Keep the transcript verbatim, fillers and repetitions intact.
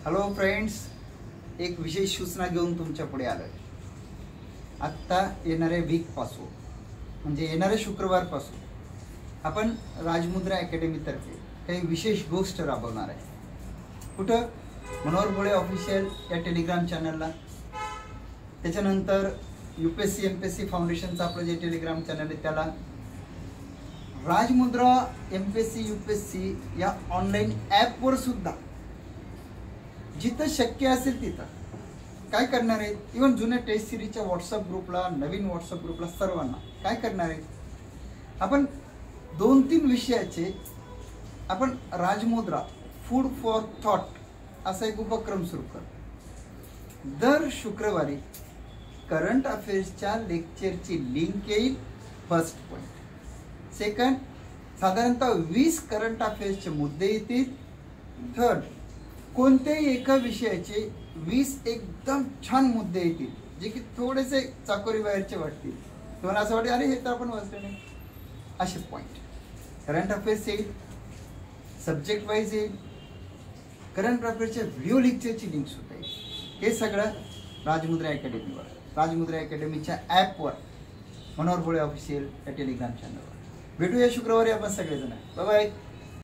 Hello friends, एक विशेष सूचना घेऊन तुमच्या पुढे आलोय। आत्ता येणाऱ्या वीक पासून म्हणजे येणाऱ्या शुक्रवारपासून आपण राजमुद्रा अकॅडमी तर्फे काही विशेष गोष्ट राबवणार आहे। कुठं? मनोहर भोळे ऑफिशियल या टेलिग्राम चॅनलला, त्याच्यानंतर यूपीएससी एमपीएससी फाउंडेशनचं आपलं जे टेलिग्राम चॅनल आहे त्याला, राजमुद्रा एमपीएससी यूपीएससी या ऑनलाईन ॲपवर सुद्धा जिथं शक्य असेल तिथं काय करणार आहेत, इव्हन जुन्या टेस्ट सिरीजच्या व्हॉट्सअप ग्रुपला, नवीन व्हॉट्सअप ग्रुपला सर्वांना काय करणार आहेत, आपण दोन तीन विषयाचे आपण राजमुद्रा फूड फॉर थॉट असा एक उपक्रम सुरू करू। दर शुक्रवारी करंट अफेअर्सच्या लेक्चरची लिंक येईल, फर्स्ट पॉईंट। सेकंड, साधारणतः वीस करंट अफेअर्सचे मुद्दे येतील। थर्ड, कोणत्याही एका विषयाचे वीस एकदम छान मुद्दे येतील जे की थोडेसे चाकोरी बाहेरचे वाटतील, तुम्हाला असं वाटेल अरे हे तर आपण वाचले नाही, असे पॉईंट। करंट अफेअर्स येईल, सब्जेक्ट वाईज येईल, करंट अफेअर्सच्या व्हिडिओ लेक्चरची लिंक सुद्धा येईल। हे सगळं राजमुद्रा अकॅडमीवर, राजमुद्रा अकॅडमीच्या ॲपवर, मनोहर भोळे ऑफिशियल या टेलिग्राम चॅनलवर। भेटूया शुक्रवारी आपण सगळेजण। Bye bye.